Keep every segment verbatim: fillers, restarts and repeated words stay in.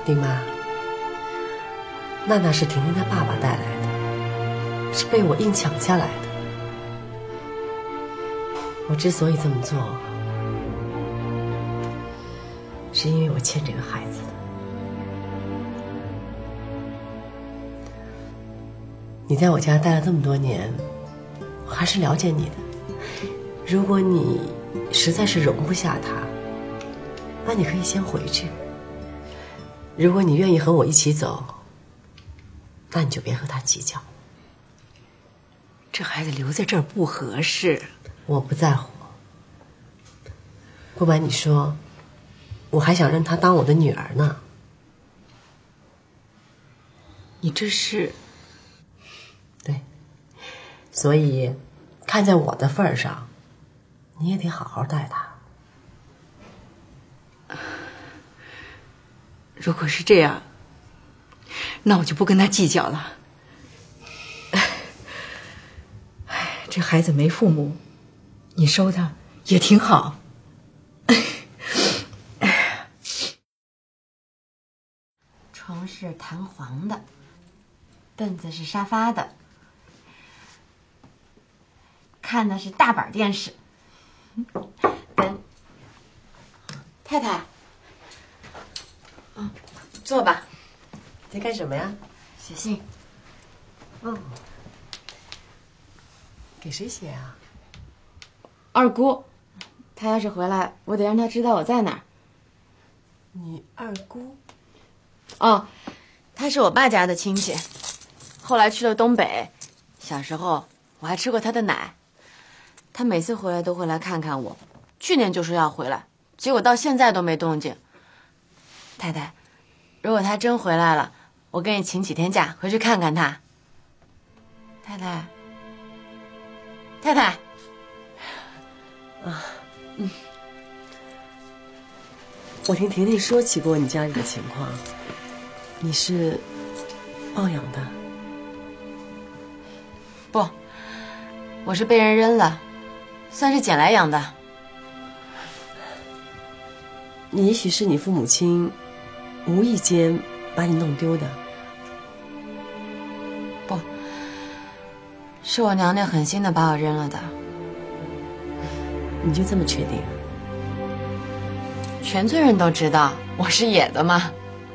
丁妈，娜娜是婷婷她爸爸带来的，是被我硬抢下来的。我之所以这么做，是因为我欠这个孩子的。你在我家待了这么多年，我还是了解你的。如果你实在是容不下他，那你可以先回去。如果你愿意和我一起走，那你就别和他计较。 这孩子留在这儿不合适。 我不在乎。不瞒你说，我还想让她当我的女儿呢。 你这是？ 对，所以看在我的份儿上，你也得好好待她。 如果是这样，那我就不跟他计较了。哎，这孩子没父母，你收他也挺好。 床是弹簧的，凳子是沙发的，看的是大板电视。跟太太，嗯，坐吧。 在干什么呀？ 写信。 哦，给谁写啊？ 二姑，她要是回来，我得让她知道我在哪儿。 你二姑？ 哦，她是我爸家的亲戚，后来去了东北。小时候我还吃过她的奶。她每次回来都会来看看我，去年就说要回来，结果到现在都没动静。太太，如果她真回来了，我给你请几天假回去看看她。太太，太太， 啊，嗯，我听婷婷说起过你家里的情况，你是抱养的？ 不，我是被人扔了，算是捡来养的。 你也许是你父母亲无意间把你弄丢的。 不，是我娘娘狠心的把我扔了的。 你就这么确定？ 全村人都知道我是野的嘛。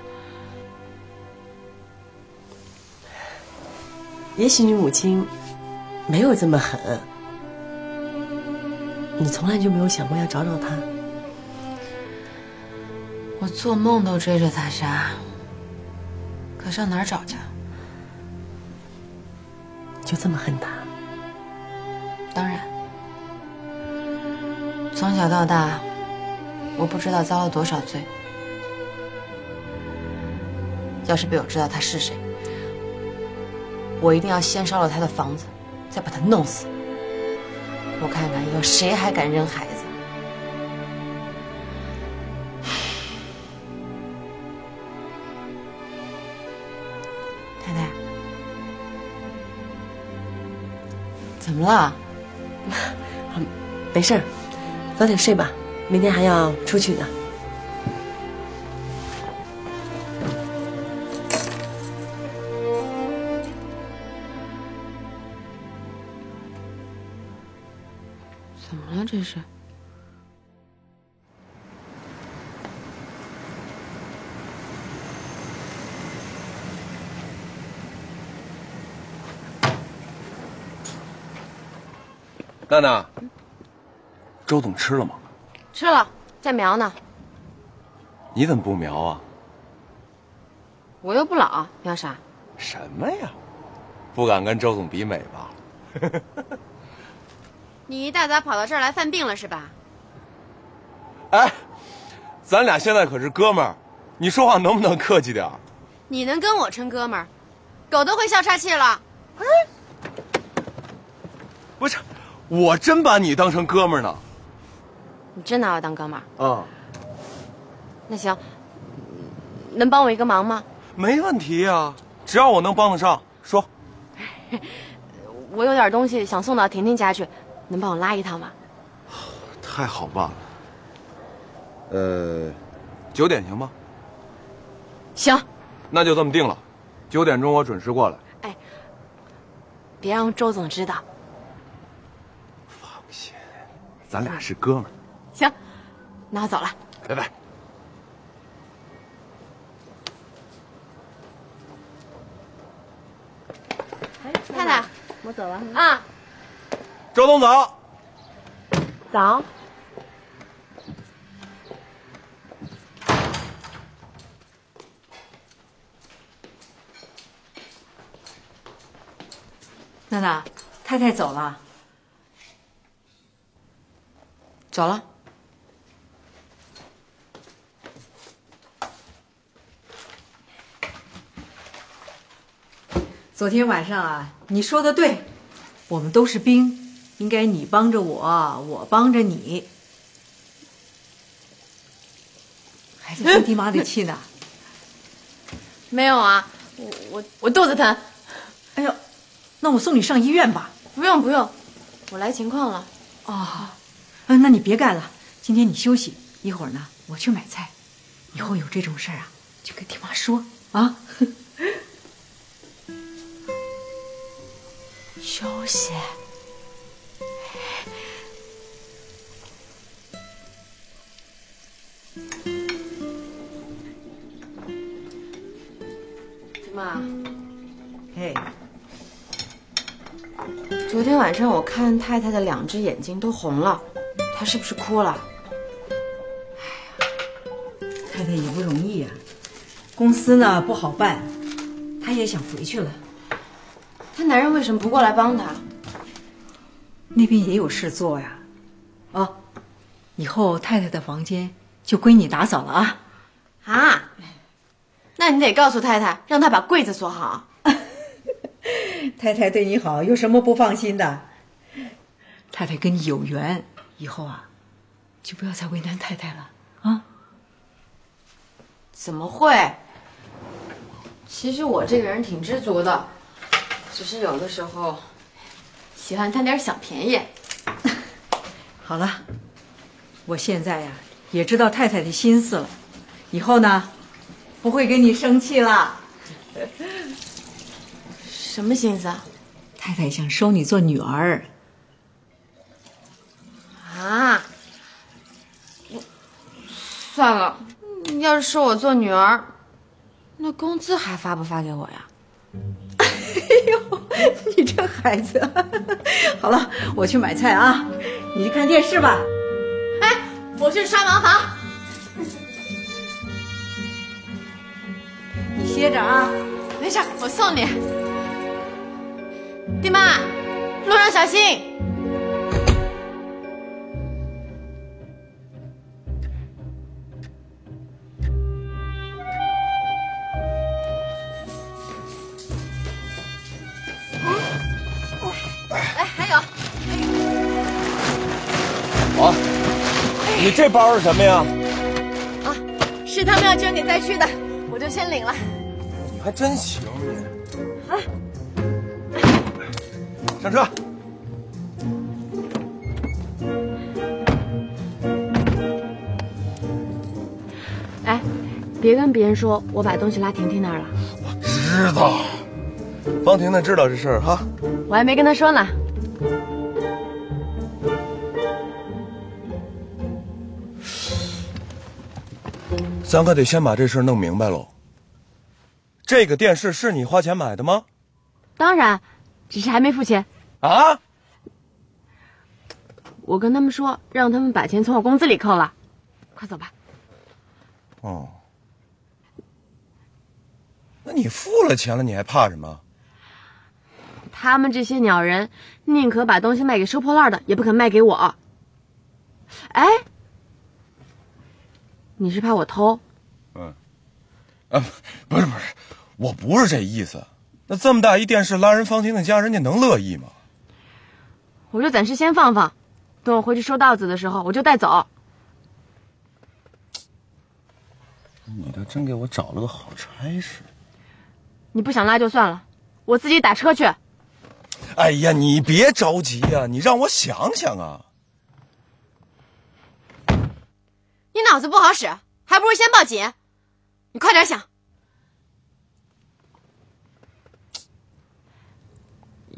也许你母亲没有这么狠，你从来就没有想过要找找她？ 我做梦都追着他杀，可上哪儿找去？ 就这么恨他？ 当然，从小到大，我不知道遭了多少罪。要是被我知道他是谁，我一定要先烧了他的房子，再把他弄死。我看看以后谁还敢扔孩子。太太，怎么了？ 没事儿，早点睡吧，明天还要出去呢。 怎么了这是？ 娜娜，周总吃了吗？ 吃了，在描呢。 你怎么不描啊？ 我又不老，描啥？ 什么呀？不敢跟周总比美吧？ 你一大早跑到这儿来犯病了是吧？ 哎，咱俩现在可是哥们儿，你说话能不能客气点儿？ 你能跟我称哥们儿？狗都会笑岔气了。 哎，不是，我真把你当成哥们儿呢。 你真拿我当哥们儿？ 嗯。 那行，能帮我一个忙吗？ 没问题呀，只要我能帮得上，说。 我有点东西想送到婷婷家去，能帮我拉一趟吗？ 太好办了。呃，九点行吗？ 行， 那就这么定了，九点钟我准时过来。 哎，别让周总知道。 放心，咱俩是哥们儿。 行，那我走了， 拜拜。 太太， 我走了啊， 周总早。 早。 娜娜，太太走了。 走了。 昨天晚上啊，你说的对，我们都是兵，应该你帮着我，我帮着你。还在生弟妈的气呢？ 没有啊，我我我肚子疼。 哎呦，那我送你上医院吧。 不用不用，我来情况了。 哦，嗯，那你别干了，今天你休息，一会儿呢我去买菜。以后有这种事儿啊，就跟弟妈说啊。 休息。弟妈， 哎， 昨天晚上我看太太的两只眼睛都红了，她是不是哭了？ 太太也不容易呀、啊，公司呢不好办，她也想回去了。 她男人为什么不过来帮她？ 那边也有事做呀。哦，以后太太的房间就归你打扫了啊。 啊？那你得告诉太太，让她把柜子锁好。 太太对你好，有什么不放心的？太太跟你有缘，以后啊，就不要再为难太太了啊。 怎么会？其实我这个人挺知足的，只是有的时候喜欢贪点小便宜。 好了，我现在呀也知道太太的心思了，以后呢不会跟你生气了。 什么心思啊？ 太太想收你做女儿。 啊？算了，要是收我做女儿，那工资还发不发给我呀？ 哎呦，你这孩子！好了，我去买菜啊，你去看电视吧。 哎，我去刷茅房。 你歇着啊。 没事，我送你。弟妈，路上小心。哎，还有。 啊，你这包是什么呀？ 啊，是他们要捐给灾区的，我就先领了。 你还真行你。 啊。 上车。 哎，别跟别人说我把东西拉婷婷那儿了。 我知道，方婷婷知道这事儿哈。 我还没跟她说呢。 咱可得先把这事儿弄明白喽。这个电视是你花钱买的吗？ 当然，只是还没付钱。 啊？ 我跟他们说，让他们把钱从我工资里扣了。快走吧。 哦。那你付了钱了，你还怕什么？ 他们这些鸟人，宁可把东西卖给收破烂的，也不肯卖给我。哎，你是怕我偷？ 嗯，啊，不是不是，我不是这意思。那这么大一电视拉人方婷的家，人家能乐意吗？ 我就暂时先放放，等我回去收稻子的时候，我就带走。 你这真给我找了个好差事。 你不想拉就算了，我自己打车去。 哎呀，你别着急呀、啊，你让我想想啊。 你脑子不好使，还不如先报警。你快点想。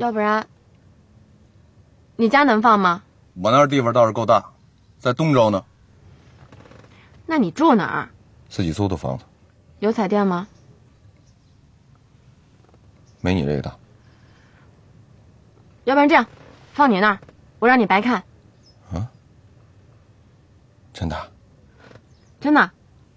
要不然，你家能放吗？ 我那儿地方倒是够大，在东周呢。 那你住哪儿？ 自己租的房子。 有彩电吗？ 没你这个大。 要不然这样，放你那儿，我让你白看。 啊？真的？ 真的。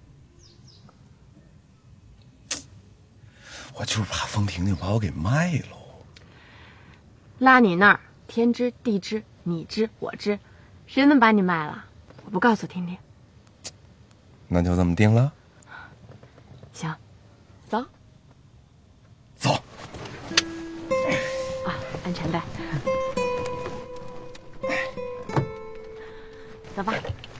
我就是怕风婷婷把我给卖喽。 拉你那儿，天知地知你知我知，谁能把你卖了？我不告诉婷婷。 那就这么定了。 行，走。 走。 啊，安全带。走吧。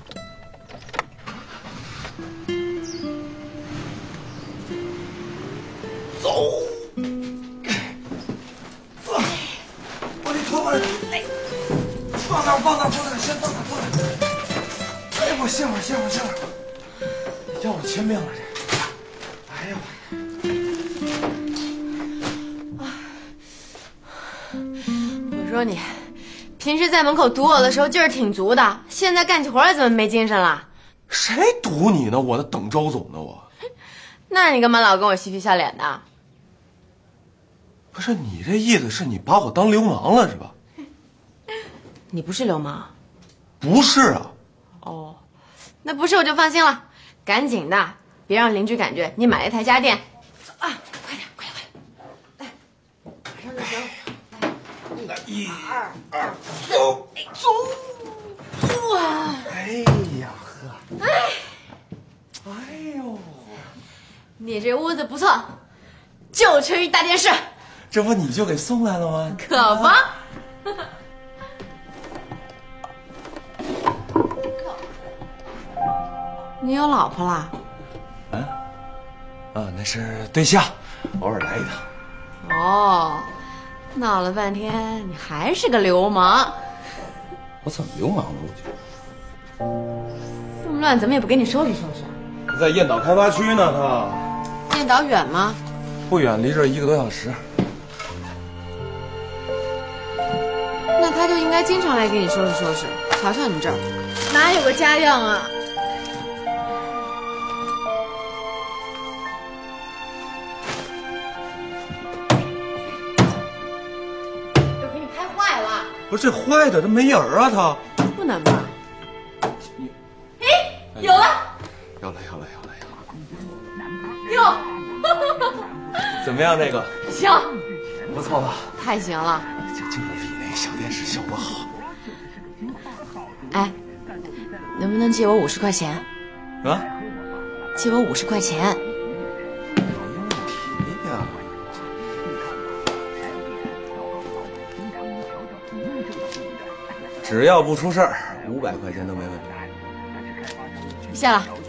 走。走。我的头发，哎，放那儿，放那儿，放那儿，先放那儿，放那儿。哎，我歇会儿，歇会儿，歇会儿。要我亲命了这。哎呀我。我说你，平时在门口堵我的时候劲儿挺足的，现在干起活来怎么没精神了？ 谁堵你呢？我在等周总呢，我。 那你干嘛老跟我嬉皮笑脸的？ 不是你这意思是你把我当流氓了是吧？ 你不是流氓？ 不是啊。 哦，那不是我就放心了。赶紧的，别让邻居感觉你买了一台家电。走啊，快点，快点，快点！来，马上就行。 来，一、二、二，走，走！ 哇！ 哎呀呵！ 哎， 哎呦， 你这屋子不错，就缺一大电视。 这不你就给送来了吗？ 可不。你有老婆啦？ 啊？啊，那是对象，偶尔来一趟。 哦，闹了半天，你还是个流氓。 我怎么流氓了？我觉得这么乱，怎么也不给你收拾收拾？ 在雁岛开发区呢，他。 雁岛远吗？ 不远，离这儿一个多小时。 那他就应该经常来给你收拾收拾。瞧瞧你这儿，哪有个家样啊？都给你拍坏了。 不是这坏的，它没影儿啊，它。 不能吧？ 你， 哎，有了！ 有了，有了，有了，有了。 哟， 怎么样？这个行， 不错吧？ 太行了。 这就比那个小电视效果好。 哎，能不能借我五十块钱？ 啊？ 借我五十块钱。 哎呀，只要不出事儿，五百块钱都没问题。 谢了。